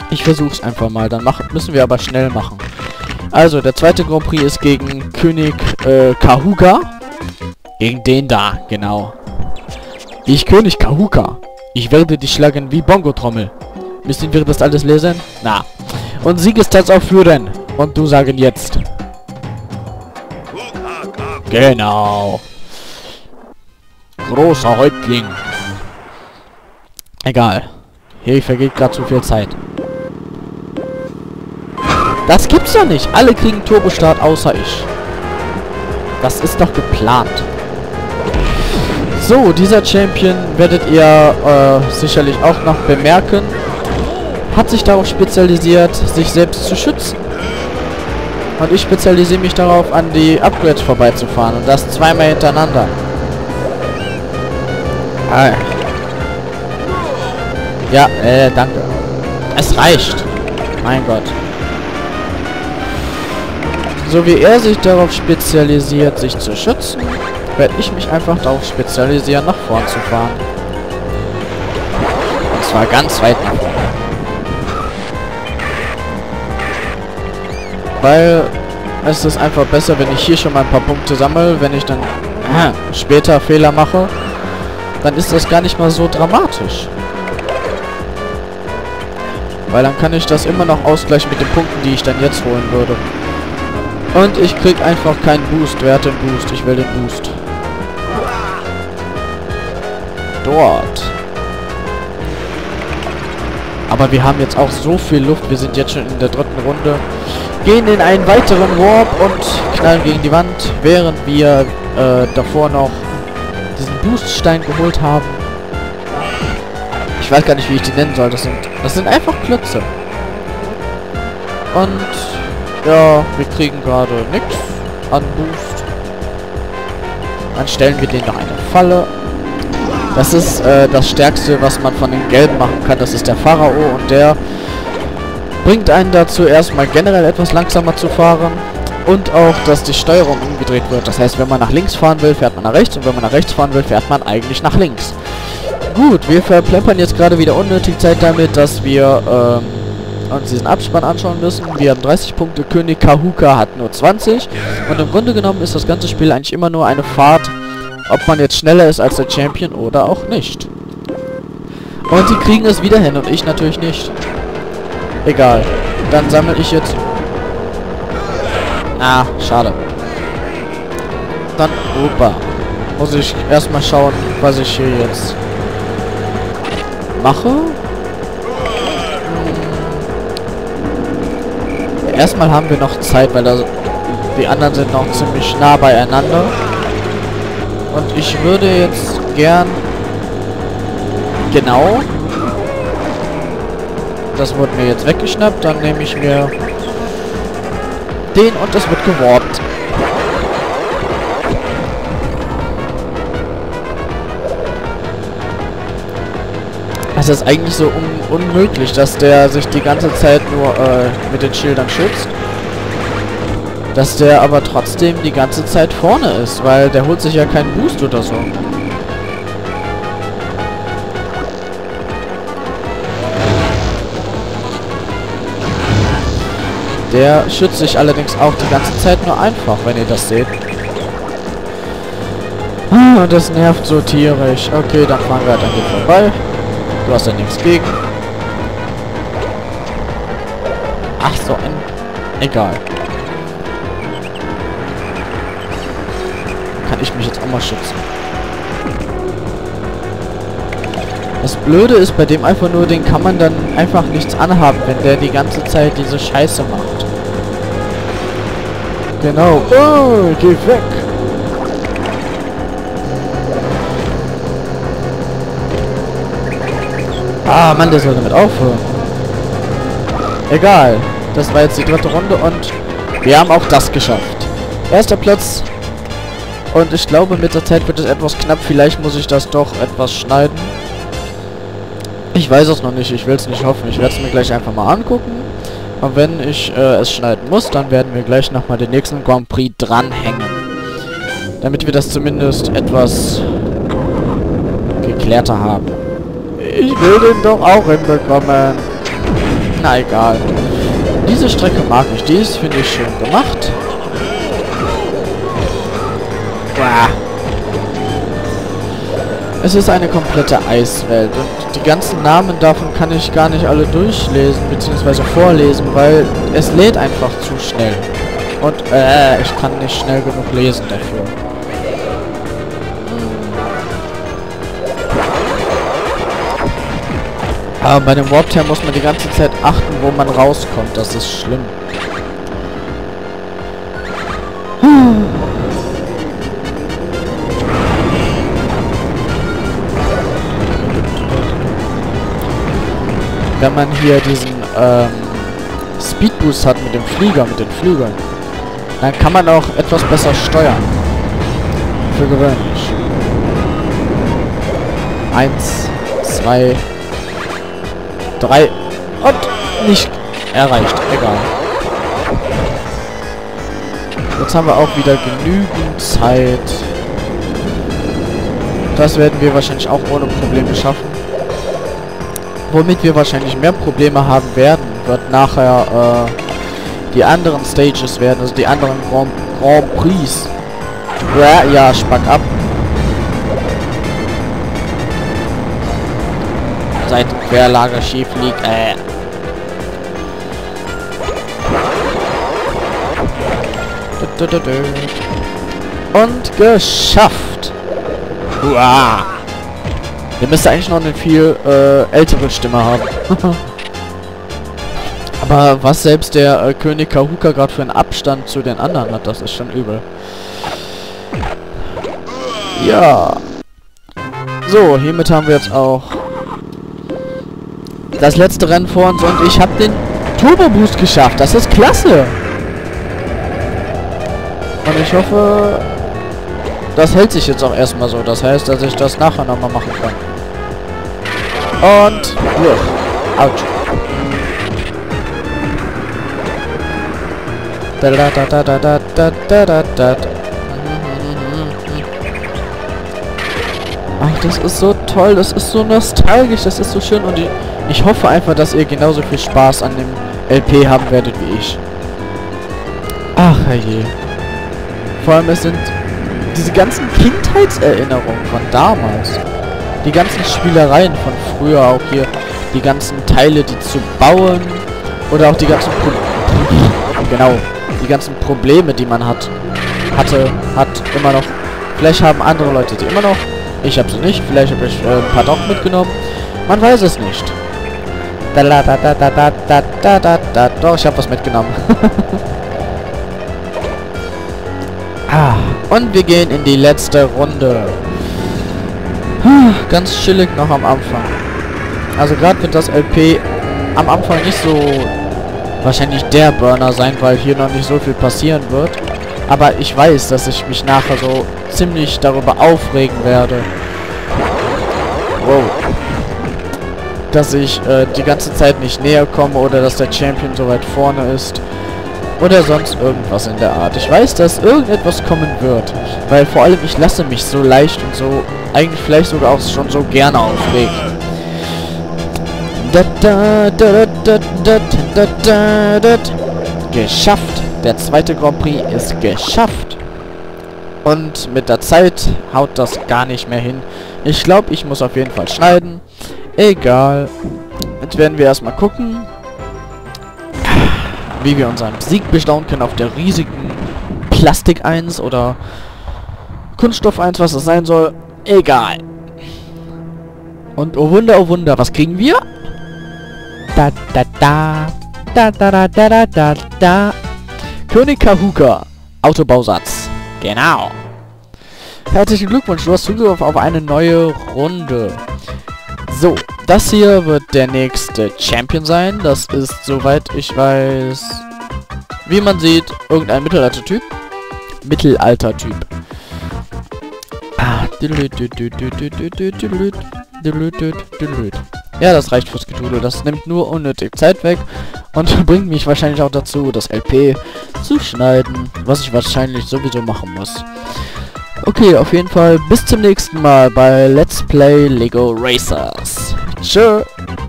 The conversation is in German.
Ich versuch's einfach mal. Dann müssen wir aber schnell machen. Also, der zweite Grand Prix ist gegen König Kahuga. Gegen den da, genau. Ich, König Kahuga. Ich werde dich schlagen wie Bongo-Trommel. Müssen wir das alles lesen? Na. Und Siegestanz aufführen. Und du sagen jetzt. Genau. Großer Häuptling. Egal. Hier vergeht gerade zu viel Zeit. Das gibt's doch nicht. Alle kriegen Turbostart außer ich. Das ist doch geplant. So, dieser Champion werdet ihr sicherlich auch noch bemerken. Hat sich darauf spezialisiert, sich selbst zu schützen. Und ich spezialisiere mich darauf, an die Upgrades vorbeizufahren. Und das zweimal hintereinander. Ja, danke. Es reicht. Mein Gott. So wie er sich darauf spezialisiert, sich zu schützen, werde ich mich einfach darauf spezialisieren, nach vorn zu fahren. Und zwar ganz weit nach vorn. Weil es ist einfach besser, wenn ich hier schon mal ein paar Punkte sammle. Wenn ich dann später Fehler mache, dann ist das gar nicht mal so dramatisch. Weil dann kann ich das immer noch ausgleichen mit den Punkten, die ich dann jetzt holen würde. Und ich krieg einfach keinen Boost. Wer hat den Boost? Ich will den Boost. Dort. Aber wir haben jetzt auch so viel Luft. Wir sind jetzt schon in der dritten Runde. Gehen in einen weiteren Warp und knallen gegen die Wand, während wir davor noch diesen Booststein geholt haben. Ich weiß gar nicht, wie ich die nennen soll. Das sind einfach Klötze. Und ja, wir kriegen gerade nichts an Boost. Dann stellen wir denen noch eine Falle. Das ist das Stärkste, was man von den Gelben machen kann. Das ist der Pharao und der bringt einen dazu, erstmal generell etwas langsamer zu fahren. Und auch, dass die Steuerung umgedreht wird. Das heißt, wenn man nach links fahren will, fährt man nach rechts. Und wenn man nach rechts fahren will, fährt man eigentlich nach links. Gut, wir verplempern jetzt gerade wieder unnötig Zeit damit, dass wir uns diesen Abspann anschauen müssen. Wir haben 30 Punkte, König Kahuga hat nur 20. Und im Grunde genommen ist das ganze Spiel eigentlich immer nur eine Fahrt, ob man jetzt schneller ist als der Champion oder auch nicht. Und die kriegen es wieder hin und ich natürlich nicht. Egal. Dann sammle ich jetzt... Ah, schade. Dann, opa. Muss ich erstmal schauen, was ich hier jetzt mache. Erstmal haben wir noch Zeit, weil die anderen sind noch ziemlich nah beieinander. Und ich würde jetzt gern... Genau. Das wurde mir jetzt weggeschnappt. Dann nehme ich mir den und es wird geworbt. Es ist eigentlich so unmöglich, dass der sich die ganze Zeit nur mit den Schildern schützt. Dass der aber trotzdem die ganze Zeit vorne ist, weil der holt sich ja keinen Boost oder so. Der schützt sich allerdings auch die ganze Zeit nur einfach, wenn ihr das seht. Ah, das nervt so tierisch. Okay, dann fahren wir halt an dir vorbei. Du hast ja nichts gegen. Ach so, egal. Kann ich mich jetzt auch mal schützen. Das Blöde ist bei dem einfach nur, den kann man dann einfach nichts anhaben, wenn der die ganze Zeit diese Scheiße macht. Genau. Oh, geh weg. Ah, Mann, der soll damit aufhören. Egal. Das war jetzt die dritte Runde und wir haben auch das geschafft. Erster Platz. Und ich glaube, mit der Zeit wird es etwas knapp. Vielleicht muss ich das doch etwas schneiden. Ich weiß es noch nicht. Ich will es nicht hoffen. Ich werde es mir gleich einfach mal angucken. Und wenn ich es schneiden muss, dann werden wir gleich nochmal den nächsten Grand Prix dranhängen. Damit wir das zumindest etwas geklärter haben. Ich will den doch auch hinbekommen. Na egal. Diese Strecke mag ich. Die ist, finde ich, schön gemacht. Uah. Es ist eine komplette Eiswelt und die ganzen Namen davon kann ich gar nicht alle durchlesen bzw. vorlesen, weil es lädt einfach zu schnell. Und ich kann nicht schnell genug lesen dafür. Aber bei dem Warp Tower muss man die ganze Zeit achten, wo man rauskommt. Das ist schlimm. Wenn man hier diesen Speedboost hat mit dem Flieger, mit den Flügeln, dann kann man auch etwas besser steuern. Für gewöhnlich. 1, 2, 3 und nicht erreicht. Egal. Jetzt haben wir auch wieder genügend Zeit. Das werden wir wahrscheinlich auch ohne Probleme schaffen. Womit wir wahrscheinlich mehr Probleme haben werden, wird nachher die anderen Stages werden, also die anderen Grand Prix. Ja, spack ab. Seitenquerlager schief liegt. Und geschafft. Uah. Ihr müsst eigentlich noch eine viel ältere Stimme haben. Aber was selbst der König Kahuka gerade für einen Abstand zu den anderen hat, das ist schon übel. Ja. So, hiermit haben wir jetzt auch das letzte Rennen vor uns und ich habe den Turbo Boost geschafft. Das ist klasse. Und ich hoffe, das hält sich jetzt auch erstmal so. Das heißt, dass ich das nachher nochmal machen kann. Und... ja. Autsch. Ach, das ist so toll. Das ist so nostalgisch. Das ist so schön. Und ich hoffe einfach, dass ihr genauso viel Spaß an dem LP haben werdet wie ich. Ach, herrje. Vor allem, es sind diese ganzen Kindheitserinnerungen von damals. Die ganzen Spielereien von früher, auch hier die ganzen Teile, die zu bauen. Oder auch die ganzen die ganzen Probleme, die man hat immer noch. Vielleicht haben andere Leute die immer noch. Ich habe sie nicht. Vielleicht habe ich ein paar doch mitgenommen. Man weiß es nicht. Doch, ich habe was mitgenommen. Und wir gehen in die letzte Runde. Ganz chillig noch am Anfang. Also gerade wird das LP am Anfang nicht so wahrscheinlich der Burner sein, weil hier noch nicht so viel passieren wird. Aber ich weiß, dass ich mich nachher so ziemlich darüber aufregen werde. Wow. Dass ich die ganze Zeit nicht näher komme oder dass der Champion so weit vorne ist. Oder sonst irgendwas in der Art. Ich weiß, dass irgendetwas kommen wird. Weil vor allem ich lasse mich so leicht und so eigentlich vielleicht sogar auch schon so gerne aufregen. Geschafft. Der zweite Grand Prix ist geschafft. Und mit der Zeit haut das gar nicht mehr hin. Ich glaube, ich muss auf jeden Fall schneiden. Egal. Jetzt werden wir erstmal gucken, wie wir unseren Sieg bestaunen können auf der riesigen Plastik 1 oder Kunststoff 1, was das sein soll. Egal. Und oh Wunder, was kriegen wir? Da da da da da da da da da. König Kahuka. Autobausatz. Genau. Herzlichen Glückwunsch, du hast Zugriff auf eine neue Runde. So, das hier wird der nächste Champion sein. Das ist, soweit ich weiß, wie man sieht, irgendein Mittelalter-Typ. Ja, das reicht fürs Getudel. Das nimmt nur unnötig Zeit weg und bringt mich wahrscheinlich auch dazu, das LP zu schneiden, was ich wahrscheinlich sowieso machen muss. Okay, auf jeden Fall bis zum nächsten Mal bei Let's Play Lego Racers. Tschö.